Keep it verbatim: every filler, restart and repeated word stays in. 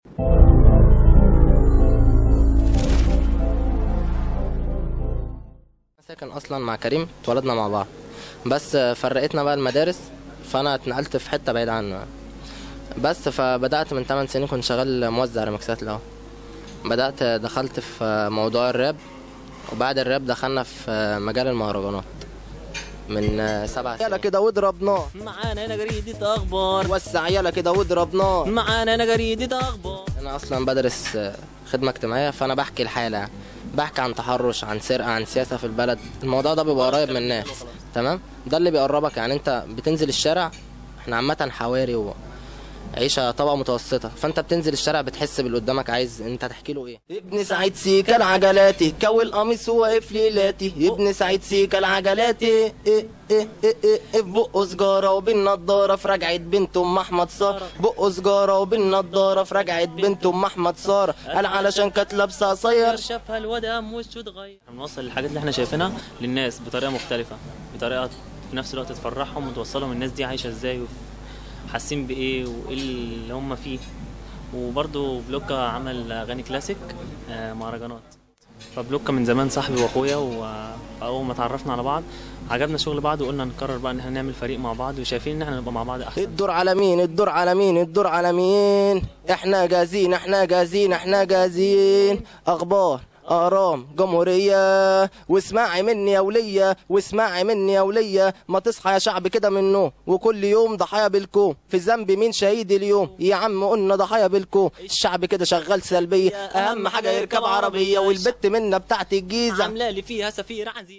ساكن اصلا مع كريم، اتولدنا مع بعض بس فرقتنا بقى المدارس، فانا اتنقلت في حته بعيد عنه بس. فبدات من ثمان سنين كنت شغال موزع ريمكسات الاول، بدات دخلت في موضوع الراب، وبعد الراب دخلنا في مجال المهرجانات من سبع سنين. يلا كده واضرب نار معانا هنا جريدة اخبار، وسع يلا كده واضرب نار معانا هنا جريدة اخبار. انا اصلا بدرس خدمه اجتماعيه، فانا بحكي الحاله، بحكي عن تحرش، عن سرقه، عن سياسه في البلد. الموضوع ده بيبقى قريب من الناس، تمام؟ ده اللي بيقربك. يعني انت بتنزل الشارع، احنا عامه حواري وعيشه طبقه متوسطه، فانت بتنزل الشارع بتحس باللي قدامك عايز انت تحكي له ايه. ابن سعيد سيكا العجلاتي كوي القميص واقف ليلاتي، ابن سعيد سيكا العجلاتي ايه ايه ايه ايه في بقه سجاره وبالنضاره في رجعه بنت ام احمد صار، بقه سجاره وبالنضاره في رجعه بنت ام احمد صار، قال علشان كانت لابسه قصير شافها الواد قام وشه اتغير. بنوصل الحاجات اللي احنا شايفينها للناس بطريقه مختلفه، بطريقه في نفس الوقت تفرحهم وتوصلهم الناس دي عايشه ازاي وحاسين بايه وايه اللي هم فيه. وبرده بلوكا عمل اغاني كلاسيك مهرجانات، فبلوكا من زمان صاحبي واخويا، واول ما اتعرفنا على بعض عجبنا شغل بعض وقلنا نقرر بقى ان احنا نعمل فريق مع بعض، وشايفين ان احنا نبقى مع بعض احسن. الدور على مين الدور على مين الدور على مين، احنا جاهزين احنا جاهزين احنا جاهزين. اخبار ارام جمهوريه، واسمعي مني يا وليه واسمعي مني يا وليه، ما تصحى يا شعب كده من النوم، وكل يوم ضحايا بالكوم، في ذنب مين شهيد اليوم يا عم قلنا ضحايا بالكوم. الشعب كده شغال سلبيه، اهم حاجه يركب عربيه، والبت منا بتاعت الجيزه عامله لي فيها سفير عزيز.